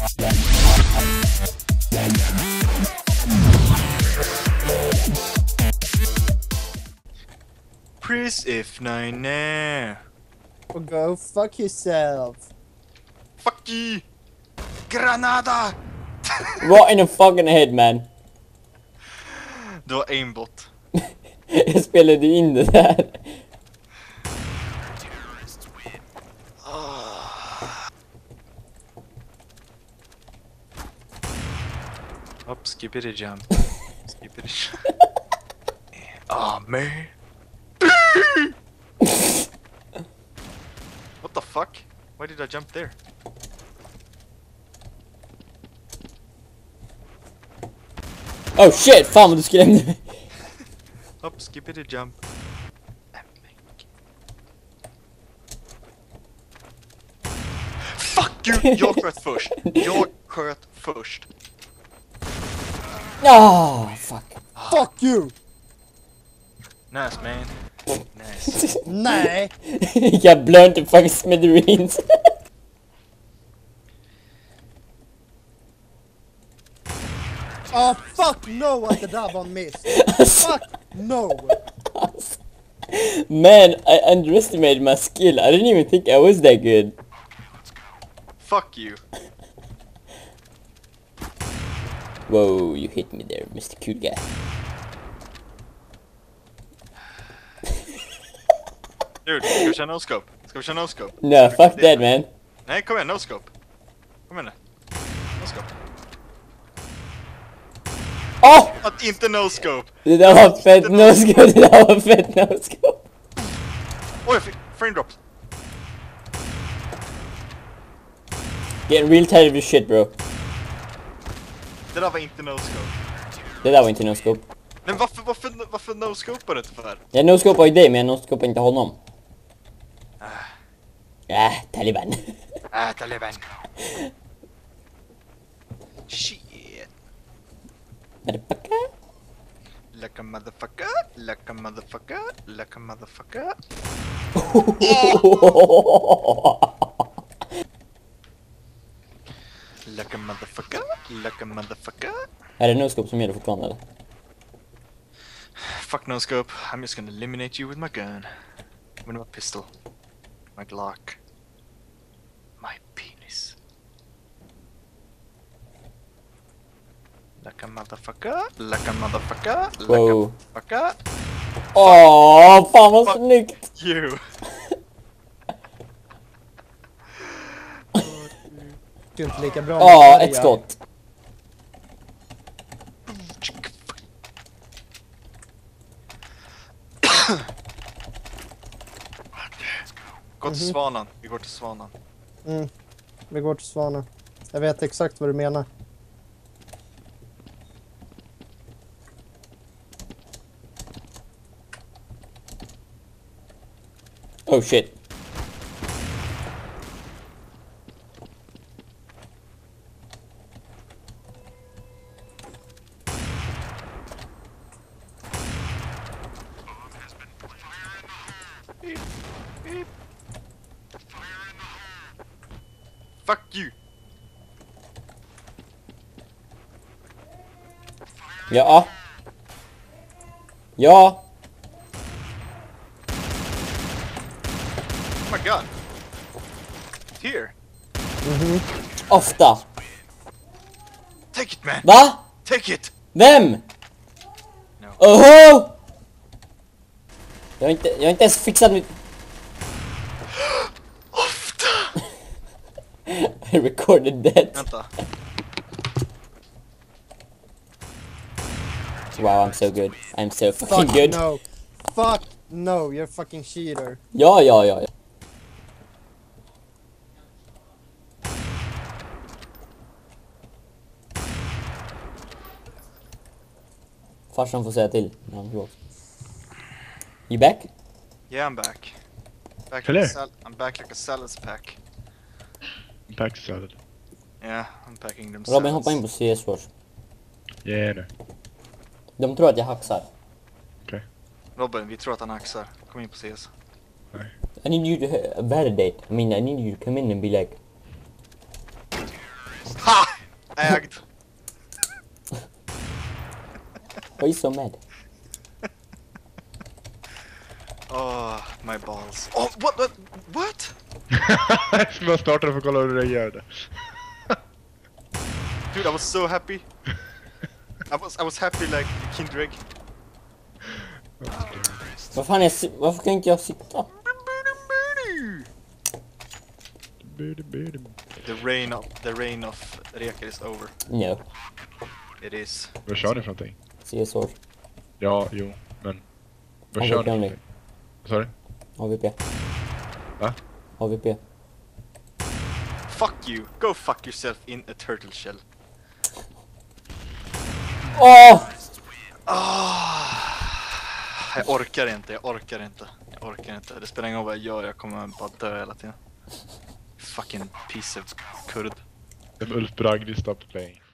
Press F9 now. Or go fuck yourself. Fuck you! Granada! Right in the fucking head, man. Du har aimbot. Jag spelade in det där. Up, skippity jump. Skippity jump. Oh man. What the fuck? Why did I jump there? Oh shit, fan vad du skrämde mig. Up, skippity jump. Fuck you! Jag sköt först. Jag sköt först. Ah, fuck. Fuck you! Nice man. Nice. Nej! Jag blöd till fucking smithereens. Oh fuck no at the dab on miss. Fuck no! Man, I underestimated my skill. I didn't even think I was that good. Fuck you. Whoa, you hit me there, Mr. Cute Guy. Dude, ska vi köra no-scope? Ska vi köra no-scope? No, fuck that, man. Nej, kom igen, no-scope. Kom igen nu. No-scope. Oh! Att inte no-scope! Det där var fett no-scope, det där var fett no-scope. Oj, jag fick frame drops. Getting real tired of this shit, bro. Det där var inte no-scope. Det där var inte no-scope. Men varför no-scopar du inte för? Jag no-scopar ju dig, men jag no-scopar inte honom. Taliban. Taliban. Shit. Motherfucker. Like a motherfucker, like a motherfucker, like a motherfucker. Like a motherfucker, like a motherfucker. Är det no-scope som gäller fortfarande, eller? Fuck no scope, I'm just gonna eliminate you with my gun. With my pistol. My Glock. My penis. Like a motherfucker, like a motherfucker, like a Wow. motherfucker. Åh, fan vad snyggt! You. Det är inte lika bra. Ja, ett skott. Gå till Svanan, vi går till Svanan. Vi går till Svanen. Jag vet exakt vad du menar. Oh shit. Fuck you! Ja. Ja. Oh my god! It's here! Ofta. Take it man! Va? Take it! Vem? No. Oho! Jag har inte ens fixat mitt... Ofta! I recorded that. Vänta. Wow, I'm so good. I'm so fucking Fuck good. no. Fuck no, you're a fucking cheater. Ja. Farsan får säga till när han går. You back? Yeah, I'm back. Hello. I'm back like a salads pack. Back salad. Yeah, I'm packing them Robin, salads. hoppa in på CS först. Yeah, no. De tror att jag hacksar. Robin, vi tror att han axar. Kom in på CS. I need you to validate. I mean, I need you to come in and be like... Ha! Ägd! Why are you so mad? Oh, my balls. Oh, what? What? Jag startade för att kolla hur du reagerade. Dude, I was so happy. I was happy like Kinder Egg. Vad fan varför kan inte jag sitta? The reign of Rekar is over. No. It is. Vad kör ni för någonting? CSR. Ja, jo, men... Vad AVP kör ni för om någonting? Sorry? AVP. Va? AVP. Fuck you. Go fuck yourself in a turtle shell. Åh! Jag orkar inte. Det spelar ingen roll vad jag gör, jag kommer bara dö hela tiden. Fucking piece of kurd. Ulf Bragdi stopped playing.